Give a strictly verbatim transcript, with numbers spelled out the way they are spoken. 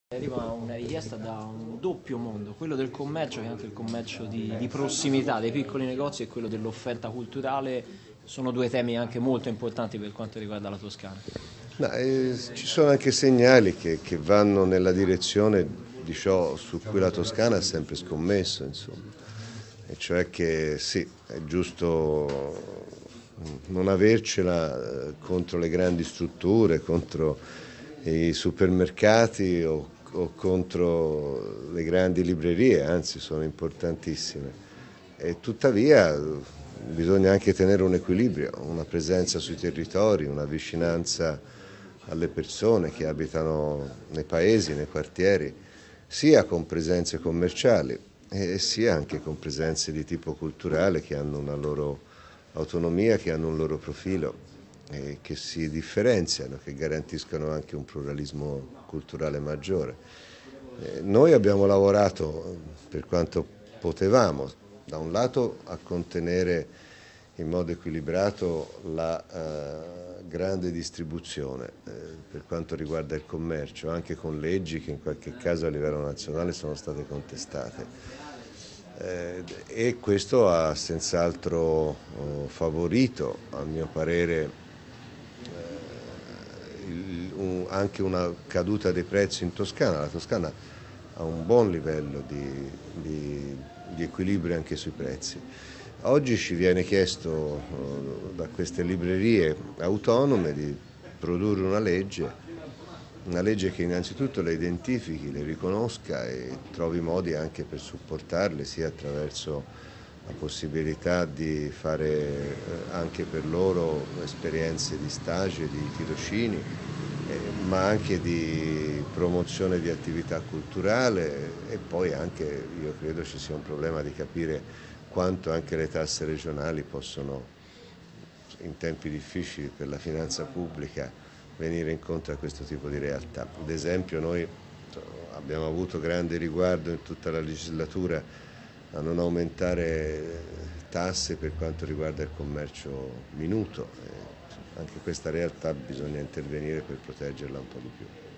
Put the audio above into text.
Arriva una richiesta da un doppio mondo, quello del commercio, che è anche il commercio di, di prossimità dei piccoli negozi, e quello dell'offerta culturale. Sono due temi anche molto importanti per quanto riguarda la Toscana. No, eh, ci sono anche segnali che, che vanno nella direzione di ciò su cui la Toscana ha sempre scommesso, insomma. E cioè che sì, è giusto non avercela eh, contro le grandi strutture, contro i supermercati o, o contro le grandi librerie, anzi sono importantissime. E tuttavia bisogna anche tenere un equilibrio, una presenza sui territori, una vicinanza alle persone che abitano nei paesi, nei quartieri, sia con presenze commerciali e sia anche con presenze di tipo culturale che hanno una loro autonomia, che hanno un loro profilo e che si differenziano, che garantiscono anche un pluralismo culturale maggiore. Eh, noi abbiamo lavorato per quanto potevamo, da un lato a contenere in modo equilibrato la eh, grande distribuzione eh, per quanto riguarda il commercio, anche con leggi che in qualche caso a livello nazionale sono state contestate. Eh, e questo ha senz'altro oh, favorito, a mio parere, eh, il, un, anche una caduta dei prezzi in Toscana. La Toscana ha un buon livello di, di, di equilibrio anche sui prezzi. Oggi ci viene chiesto eh, da queste librerie autonome di produrre una legge, una legge che innanzitutto le identifichi, le riconosca e trovi modi anche per supportarle, sia attraverso la possibilità di fare eh, anche per loro esperienze di stage, di tirocini, eh, ma anche di promozione di attività culturale, e poi anche io credo ci sia un problema di capire quanto anche le tasse regionali possono, in tempi difficili per la finanza pubblica, venire incontro a questo tipo di realtà. Ad esempio noi abbiamo avuto grande riguardo in tutta la legislatura a non aumentare tasse per quanto riguarda il commercio minuto. Anche questa realtà bisogna intervenire per proteggerla un po' di più.